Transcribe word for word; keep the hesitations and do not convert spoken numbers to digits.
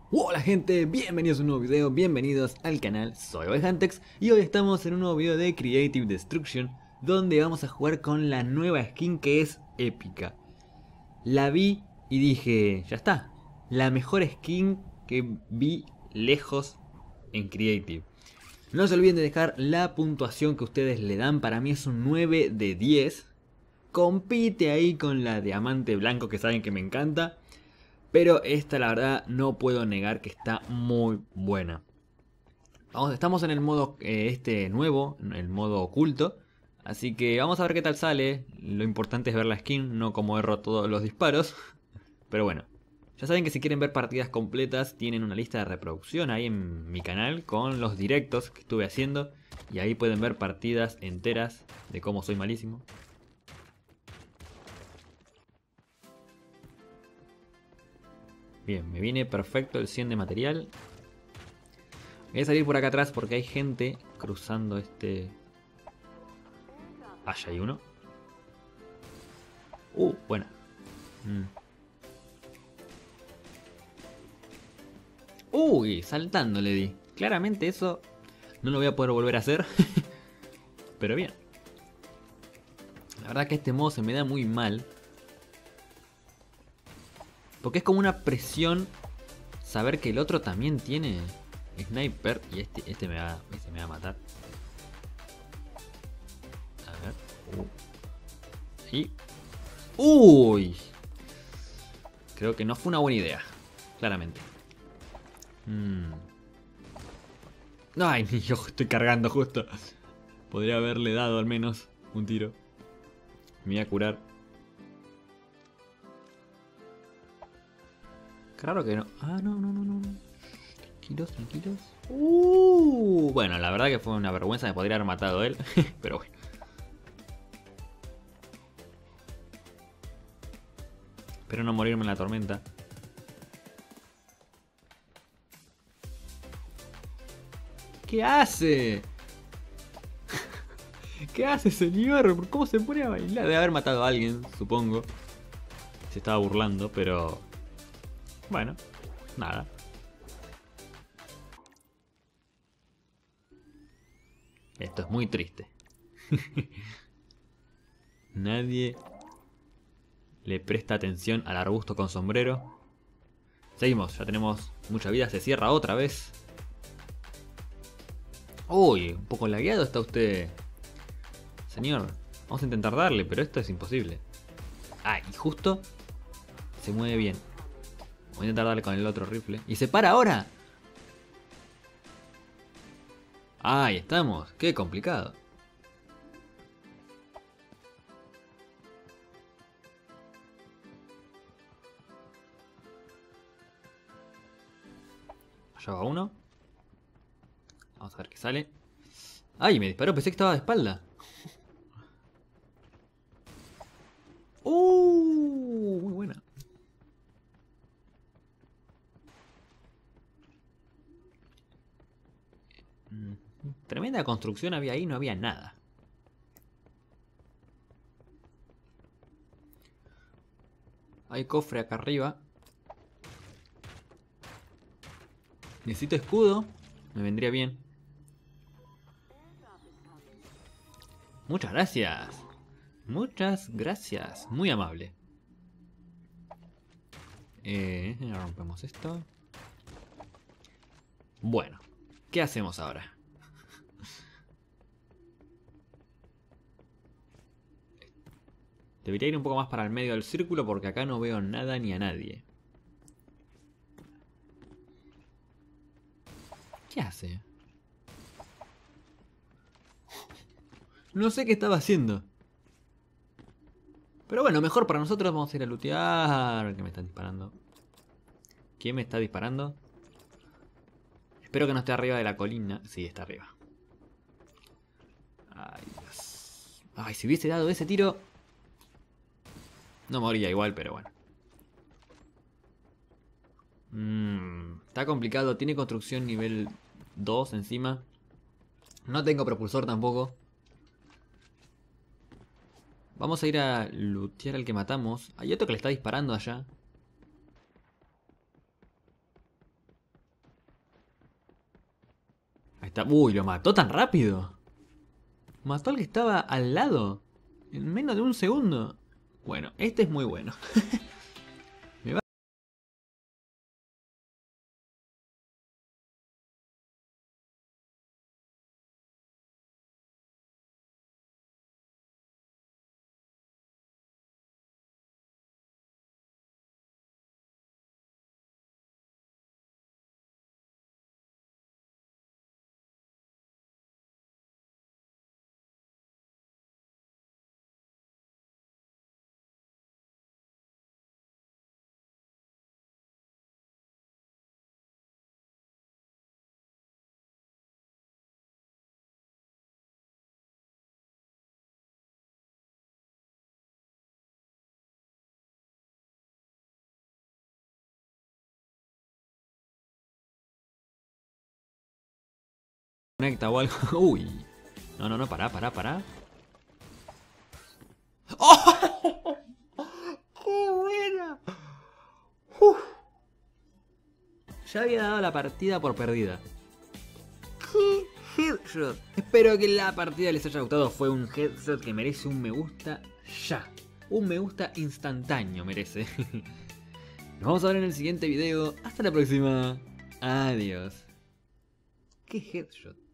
Hola gente, bienvenidos a un nuevo video, bienvenidos al canal, soy Ovejantex y hoy estamos en un nuevo video de Creative Destruction donde vamos a jugar con la nueva skin que es épica. La vi y dije, ya está, la mejor skin que vi lejos en Creative. No se olviden de dejar la puntuación que ustedes le dan, para mí es un nueve de diez. Compite ahí con la diamante blanco que saben que me encanta. Pero esta la verdad no puedo negar que está muy buena. Vamos, estamos en el modo eh, este nuevo, el modo oculto. Así que vamos a ver qué tal sale. Lo importante es ver la skin, no como erro todos los disparos. Pero bueno, ya saben que si quieren ver partidas completas tienen una lista de reproducción ahí en mi canal con los directos que estuve haciendo. Y ahí pueden ver partidas enteras de cómo soy malísimo. Bien, me viene perfecto el cien de material. Voy a salir por acá atrás porque hay gente cruzando este... Allá hay uno. Uh, bueno. Mm. Uy, saltando le di. Claramente eso no lo voy a poder volver a hacer. Pero bien. La verdad que este modo se me da muy mal. Porque es como una presión saber que el otro también tiene sniper. Y este, este, me, va, este me va a matar. A ver. Uh. Y... ¡Uy! Creo que no fue una buena idea. Claramente. Mm. Ay, ni yo estoy cargando justo. Podría haberle dado al menos un tiro. Me voy a curar. Claro que no. Ah, no, no, no, no. Tranquilos, tranquilos. Uh, bueno, la verdad que fue una vergüenza. Me podría haber matado él. Pero bueno. Espero no morirme en la tormenta. ¿Qué hace? ¿Qué hace, señor? ¿Cómo se pone a bailar? Debe haber matado a alguien, supongo. Se estaba burlando, pero... Bueno, nada. Esto es muy triste. Nadie le presta atención al arbusto con sombrero. Seguimos, ya tenemos mucha vida. Se cierra otra vez. Uy, un poco lagueado está usted. Señor, vamos a intentar darle, pero esto es imposible. Ah, y justo se mueve bien. Voy a intentar darle con el otro rifle. ¡Y se para ahora! Ahí estamos, qué complicado. Allá va uno. Vamos a ver qué sale. ¡Ay! Me disparó, pensé que estaba de espalda. ¡Uh! Muy buena. Tremenda construcción había ahí, no había nada. Hay cofre acá arriba. Necesito escudo. Me vendría bien. Muchas gracias. Muchas gracias. Muy amable. Eh, rompemos esto. Bueno. ¿Qué hacemos ahora? Debería ir un poco más para el medio del círculo porque acá no veo nada ni a nadie. ¿Qué hace? No sé qué estaba haciendo. Pero bueno, mejor para nosotros. Vamos a ir a lootear. ¿Qué me están disparando? ¿Quién me está disparando? Espero que no esté arriba de la colina. Sí, está arriba. Ay, Dios. Ay, si hubiese dado ese tiro... No moría igual, pero bueno. Mm, está complicado. Tiene construcción nivel dos encima. No tengo propulsor tampoco. Vamos a ir a lootear al que matamos. Hay otro que le está disparando allá. Ahí está. Uy, lo mató tan rápido. Mató al que estaba al lado. En menos de un segundo. Bueno, este es muy bueno. Me va... Conecta o algo. Uy. No, no, no, pará, pará, pará. ¡Oh! ¡Qué buena! Uf. Ya había dado la partida por perdida. ¡Qué headshot! Espero que la partida les haya gustado. Fue un headshot que merece un me gusta ya. Un me gusta instantáneo merece. Nos vamos a ver en el siguiente video. Hasta la próxima. Adiós. ¡Qué headshot!